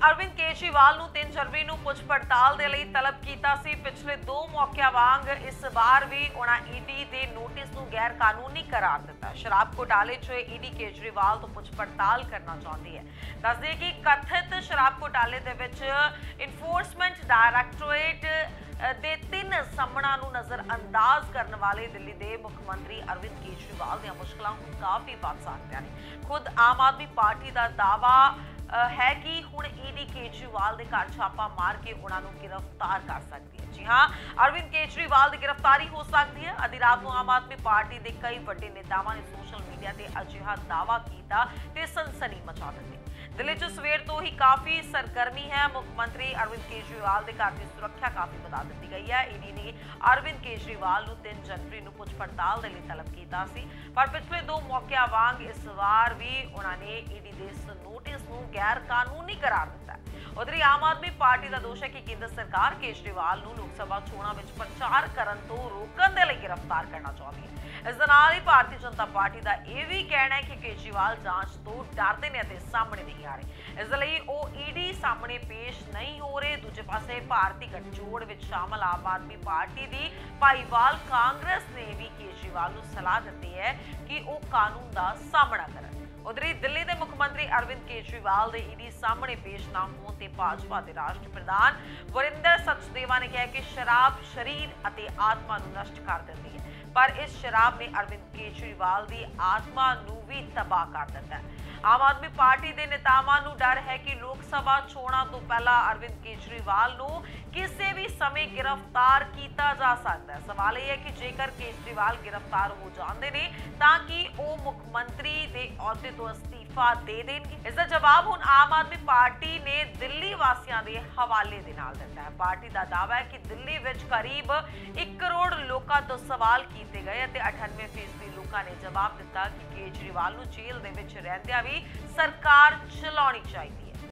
ਅਰਵਿੰਦ ਕੇਜਰੀਵਾਲ ਨੂੰ 3 ਜਨਵਰੀ ਨੂੰ ਪੁੱਛ ਪੜਤਾਲ ਦੇ ਲਈ ਤਲਬ ਕੀਤਾ ਸੀ। ਪਿਛਲੇ 2 ਮੌਕਿਆਂ ਵਾਂਗ ਇਸ ਵਾਰ ਵੀ ਉਹਨਾਂ ਈਡੀ ਦੇ ਨੋਟਿਸ ਨੂੰ ਗੈਰ ਕਾਨੂੰਨੀ करार दिता। शराब घोटाले च ईडी केजरीवाल तो पुछ पड़ताल करना चाहती है। दस दें कि कथित शराब घोटाले दे विच इनफोर्समेंट डायरैक्टोरेट दे 3 समणां नूं नज़रअंदाज करने वाले दिल्ली के मुख्यमंत्री अरविंद केजरीवाल दी मुश्किलां हुण काफ़ी वध सकदियां ने। खुद आम आदमी पार्टी का दावा है कि हुण ईडी केजरीवाल के घर छापा मार के उन्होंने गिरफ्तार कर सकती है। जी हाँ, अरविंद केजरीवाल की गिरफ्तारी हो सकती है। अधी रात को आम आदमी पार्टी के कई बड़े नेतावां ने सोशल मीडिया से अजिहा दावा किया ते सनसनी मचा दी। दिल्ली च सवेर तो ही काफ़ी सरगर्मी है। मुख्यमंत्री अरविंद केजरीवाल के घर की सुरक्षा काफ़ी बढ़ा दी गई है। ईडी ने अरविंद केजरीवाल को 3 जनवरी को पुछ पड़ताल के लिए तलब किया सी, पर पिछले 2 मौकों वांग इस बार भी उन्होंने ईडी के इस नोटिस को गैर कानूनी करार दिता है। उधर आम आदमी पार्टी का दोष है कि केंद्र सरकार केजरीवाल को लोकसभा चोणों में प्रचार करने तो रोकने के लिए गिरफ्तार करना चाहती है। इस दे नाल ही भारतीय जनता पार्टी का यह भी कहना है कि केजरीवाल जांच तो डरते ने ते सामने नहीं आ रहे, इसलिए वो ईडी सामने पेश नहीं हो रहे। दूजे पासे भारतीय गठजोड़ में शामिल आम आदमी पार्टी की भाईवाल कांग्रेस ने भी केजरीवाल को सलाह दी है कि वो कानून का सामना करें। उधर ही दिल्ली के मुख्यमंत्री अरविंद केजरीवाल के ईडी सामने पेश ना होने ते भाजपा के राष्ट्रीय प्रधान वरिंदर सचदेवा ने कहा कि शराब शरीर और आत्मा को नष्ट कर देती है, पर इस शराब ने अरविंद केजरीवाल की आत्मा को भी तबाह कर दिता है। आम आदमी पार्टी के नेतावां नूं डर है कि लोकसभा चोणां तो पहला अरविंद केजरीवाल नूं किसी भी समय गिरफ्तार किया जा सकता है। सवाल यह है कि जेकर केजरीवाल गिरफ्तार हो जाते हैं ताकि वो मुख्यमंत्री के अहुदे तो अस्तीफा दे देंगे। इसका जवाब हुण आम आदमी पार्टी ने दिल्ली वासियों के हवाले दे नाल दिता है। पार्टी का दावा है कि दिल्ली विच करीब 1 करोड़ लोगों तो सवाल किए गए ते 98% लोगों ने जवाब दिता कि केजरीवाल नूं जेल दे विच रहिंदियां भी सरकार चलाउणी चाहिए है।